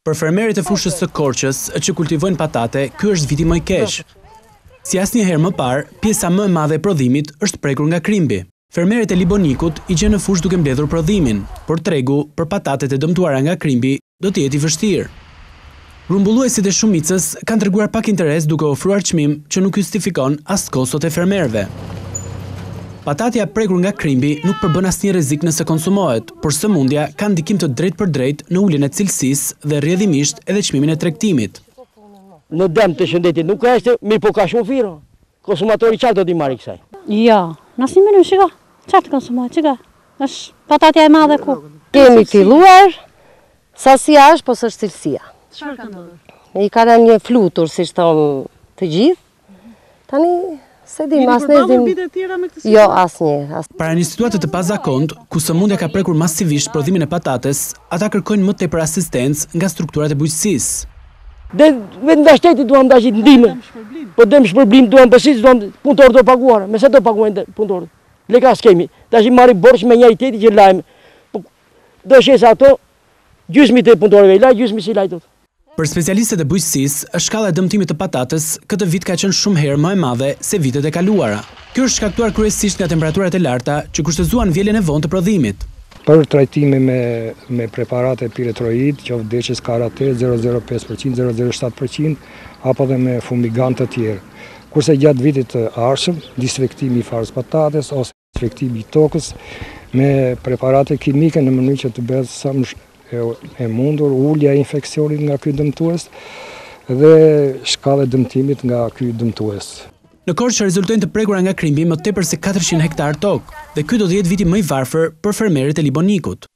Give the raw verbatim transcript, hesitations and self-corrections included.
Për fermerët e fushës së Korçës që kultivojnë patate, ky është viti më i keq. Si asnjëherë më parë, pjesa më e madhe e prodhimit është prekur nga krimbi. Fermerët e Libonikut i gjenë në fushë duke mbledhur prodhimin, por tregu për patatet e dëmtuara nga krimbi do të jetë i vështirë. Grumbulluesit e shumicës kanë treguar pak interes duke ofruar çmim që nuk justifikon as kostot e fermerëve. Patatja prekur nga krimbi nuk përbën asnjë rrezik nëse konsumohet, por sëmundja ka ndikim të drejtë për drejtë në uljen e cilësisë dhe rrjedhimisht edhe çmimin e tregtimit. Në dëm të shëndetit nuk ka është, mirë po ka shumë firë. Konsumatori çfarë do t'i marrë kësaj? Jo, në asnjë mënyrë, shiko. Çfarë të konsumohet, çka? Është patatja e madhe ku. Kemi filluar, sasia është, po s'është cilësia. Çfarë ka ndodhur? I ka dhënë një flutur, siç thonë të gjithë. Tani se dim, as ne dim. Jo, asnjë. Para një situate të pazakontë, ku sëmundja ka prekur masivisht prodhimin e patates, ata kërkojnë më tepër asistencë nga strukturat e bujqësisë. Dhe vetë nga shteti duam dashi të ndihmë. Po dëm shpërblim duam pasi duam punëtorë të paguar. Me sa do paguajnë punëtorët? Leka s'kemi. Tash i marrim borxh me njëri tjetrin që lajm. Po do shes ato gjysmë të punëtorëve, la gjysmë si lajtot. Për specialistët e bujqësisë, shkalla e dëmtimit të patates këtë vit ka qenë shumë herë më e madhe se vitet e kaluara. Kjo është shkaktuar kryesisht nga temperaturat e larta që kushtëzuan vjeljen e vonë të prodhimit. Për trajtime me, me preparate piretroid, qoftë deqës karate zero zero pesë përqind, zero zero shtat përqind, apo dhe me fumigantë të tjerë. Kurse gjatë vitit të ardhshëm, disinfektimi i farës patates ose disinfektimi i tokës me preparate kimike në mënyrë që të bëhet sa më e mundur ulja e infeksionit nga ky dëmtues dhe shkalla e dëmtimit nga ky dëmtues. Në Korçë rezultojnë të prekura nga krimbi më tepër se katërqind hektar tokë dhe ky do të jetë viti më i varfër për fermerët e Libonikut.